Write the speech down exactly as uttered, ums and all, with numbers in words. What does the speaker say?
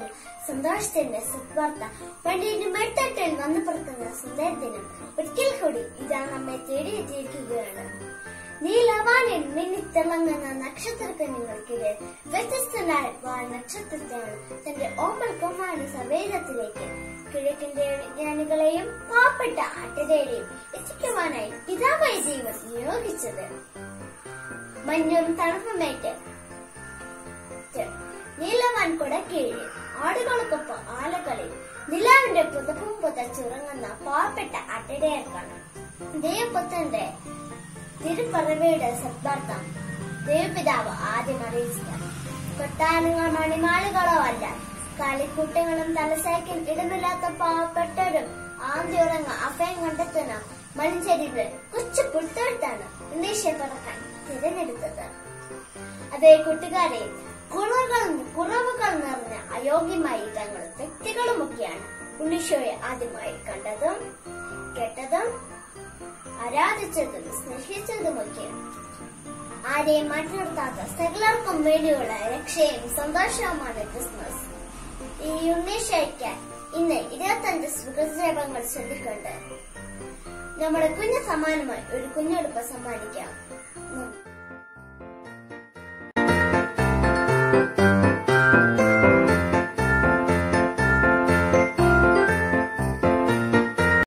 നിറയ്ക്കുന്ന സന്തോഷത്തിന്റെ സദ്വാർത്ത പണ്ടിന്റെ മരുത്തട്ടിൽ വന്നു പിറക്കുന്ന സുന്ദരദിനം ഒരിക്കൽ കൂടി ഇതാ നമ്മെ തേടിയെത്തിയിരിക്കുകയാണ്. നീലവാനിൽ മിന്നിത്തിളങ്ങുന്ന നക്ഷത്രക്കണ്ണികൾക്കിടെ വ്യത്യസ്തനായ നക്ഷത്രത്തെയാണ് തന്റെ ഓമൽ കൊമ്മാടി സവേദത്തിലേക്ക് കിഴക്കിന്റെ വിജ്ഞാനികളെയും പാവപ്പെട്ട ആട്ടിരയെയും എത്തിക്കുവാനായി പിതാവായ ദൈവം നിയോഗിച്ചത്. മഞ്ഞും തണുപ്പുമേറ്റ് നീലവാൻ കൊടക്കീഴിൽ ആടുകൾക്കൊപ്പം ആലകളിൽ നിലാവിന്റെ പുതപ്പും പുതച്ചുറങ്ങുന്ന പാവപ്പെട്ട ആട്ടിടയർക്കാണ് ദൈവപുത്രന്റെ തിരുപ്പറവയുടെ സദ്വാർത്തം ദൈവപിതാവ് ആദ്യം അറിയിച്ചത്. കൊട്ടാരങ്ങളോ മണിമാളികളോ അല്ല, കളിക്കൂട്ടങ്ങളും തലസായ്ക്കാൻ ഇടമില്ലാത്ത പാവപ്പെട്ടവരും ആന്തിയുറങ്ങ അഭയം കണ്ടെത്തുന്ന മൺചരിവ് കൊച്ചു പുൽത്തൊഴുത്താണ് ഉണ്ണീശയെ പറക്കാൻ തിരഞ്ഞെടുത്തത്. അതേ കൂട്ടുകാരെ, കുറവുകൾ കുറവുകൾ നിറഞ്ഞ അയോഗ്യമായ ഇടങ്ങളും വ്യക്തികളുമൊക്കെയാണ് ഉണ്ണീശോയെ ആദ്യമായി കണ്ടതും കേട്ടതും ആരാധിച്ചതും സ്നേഹിച്ചതുമൊക്കെ. ആരെയും മാറ്റി നിർത്താത്ത സകലർക്കും വേണ്ടിയുള്ള രക്ഷയും സന്തോഷവുമാണ് ക്രിസ്മസ്. ഈ ഉണ്ണീശോയ്ക്ക് ഇന്ന് ഇരുപത്തഞ്ച് സുഖജപങ്ങൾ ചൊല്ലിക്കൊണ്ട് നമ്മുടെ കുഞ്ഞു സമ്മാനമായി ഒരു കുഞ്ഞുടുപ്പ് സമ്മാനിക്കാം.